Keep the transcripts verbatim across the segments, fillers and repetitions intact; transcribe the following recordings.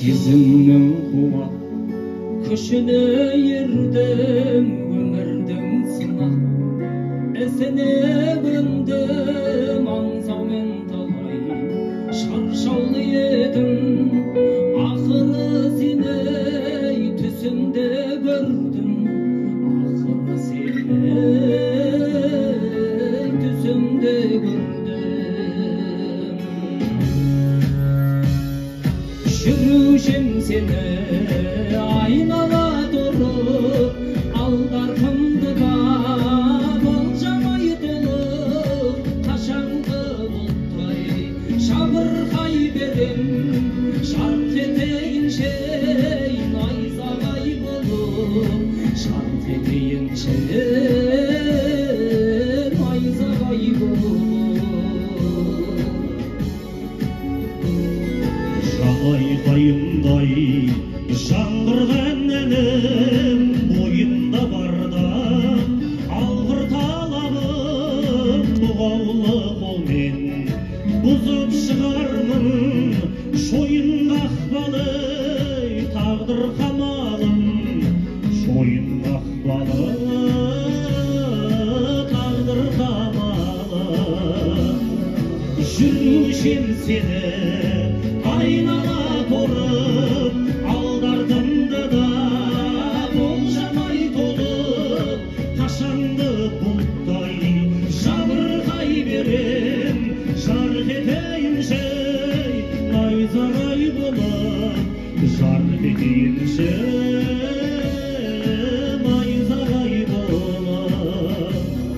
Сезімнің қуат күшіне ердім, өмірдің сынақ ізіне көндім, аңсаумен талай шаршаулы едім. Ақыры сені түсімде көрдім, ақыры сені түсімде көрдім. Жүрушім сені айнала тұрып, алдарқымды да болжамай толып, қашанғы бұлттай шабырқай берем, шарт етейінше найзағай болып, шарт етейінше найзағай болып. Жалайқайымдай жаңғырған әнім бойымда барда, алғыр талабым бұғаулы қолмен бұзып шығармын, шойын қақпалы тағдыр қамалым, шойын қақпалы тағдыр қамалым. Жүрушем сені айнала тұрып, алдартымды да болжамай толып, қашанғы бұлттай жабырқай берем, жарқ етейінше найзағай болып, жарқ етейінше найзағай болып.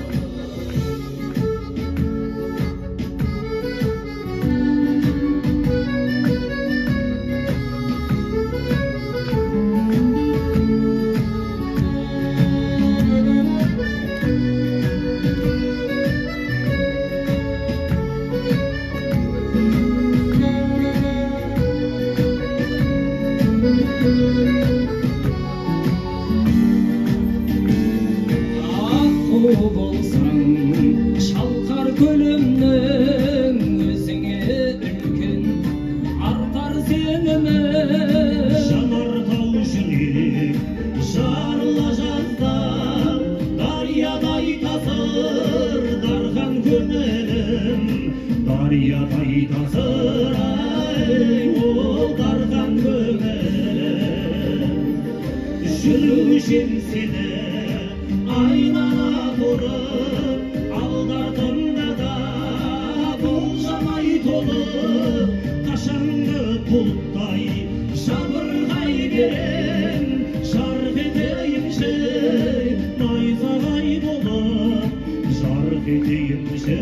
Аққу болсаң шалқар көлімнің, өзіңе үлкен артар сенімі. Жанартау жүрек жарыла жазда, дариядай тасыр дархан көңілім, дариядай тасыр ай ол дархан көңілім. Жүрушем сені айнала тұрып, алдартымда да болжамай толып, қашанғы бұлттай жабырқай берем, жарқ етейінше найзағай болып, жарқ етейінше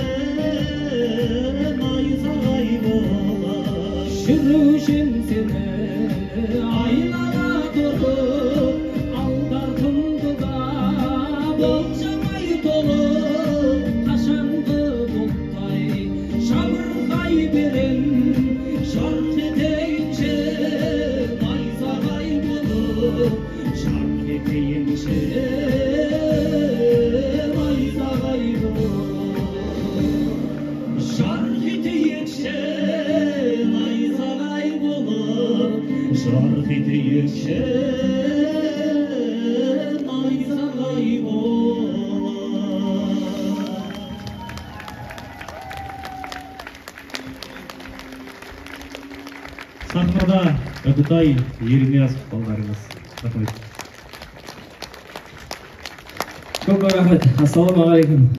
найзағай болып. Жүрушем сені айнала тұрып, алдартымды да болжамай толып, қашанғы бұлттай жабырқай берем, жарқ етейінше найзағай болып, жарқ етейінше найзағай болып. Жарқ етейінше найзағай болып, жарқ етейінше найзағай болып. Сахнада Үкітай Ермиясов балдарыңыз. Рахмет. Көп рахмет. Ассалаумағалейкум.